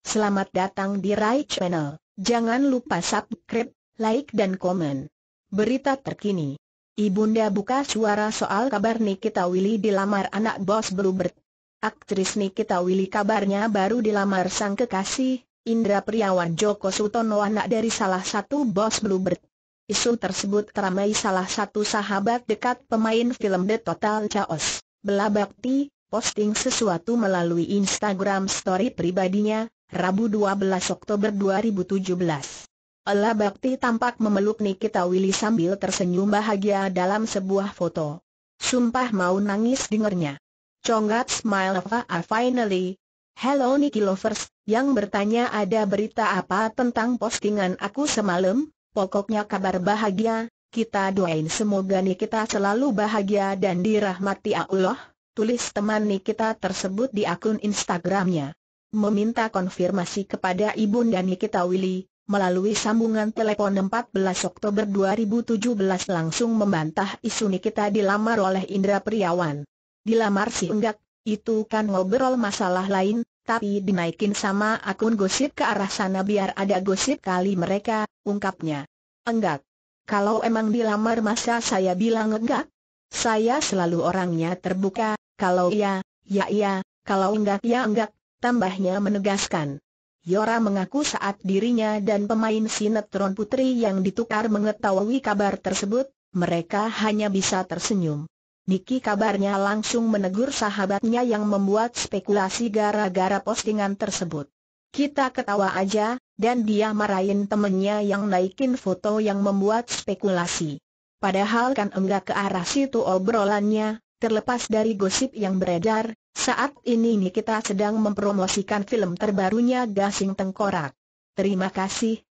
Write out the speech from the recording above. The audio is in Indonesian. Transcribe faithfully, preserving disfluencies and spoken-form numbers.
Selamat datang di Rai Channel. Jangan lupa subscribe, like dan komen. Berita terkini. Ibunda buka suara soal kabar Nikita Willy dilamar anak bos Bluebird. Aktris Nikita Willy kabarnya baru dilamar sang kekasih, Indra Priawan Joko Sutono, anak dari salah satu bos Bluebird. Isu tersebut teramai salah satu sahabat dekat pemain film The Total Chaos, Bella Bhakti, posting sesuatu melalui Instagram story pribadinya, Rabu dua belas Oktober dua ribu tujuh belas. Bella Bhakti tampak memeluk Nikita Willy sambil tersenyum bahagia dalam sebuah foto. Sumpah mau nangis dengernya. Congrat smile of I finally. Hello Nikki lovers, yang bertanya ada berita apa tentang postingan aku semalam? Pokoknya kabar bahagia, kita doain semoga Nikita selalu bahagia dan dirahmati Allah, tulis teman Nikita tersebut di akun Instagramnya. Meminta konfirmasi kepada ibunda Nikita Willy, melalui sambungan telepon empat belas Oktober dua ribu tujuh belas langsung membantah isu Nikita dilamar oleh Indra Priawan. Dilamar sih enggak, itu kan ngobrol masalah lain, tapi dinaikin sama akun gosip ke arah sana biar ada gosip kali mereka, ungkapnya. Enggak. Kalau emang dilamar masa saya bilang enggak? Saya selalu orangnya terbuka, kalau iya, ya iya, kalau enggak ya enggak, tambahnya menegaskan. Yora mengaku saat dirinya dan pemain sinetron Putri yang ditukar mengetahui kabar tersebut, mereka hanya bisa tersenyum. Niki kabarnya langsung menegur sahabatnya yang membuat spekulasi gara-gara postingan tersebut. Kita ketawa aja, dan dia marahin temennya yang naikin foto yang membuat spekulasi. Padahal kan enggak ke arah situ obrolannya, terlepas dari gosip yang beredar, saat ini Nikita sedang mempromosikan film terbarunya Gasing Tengkorak. Terima kasih,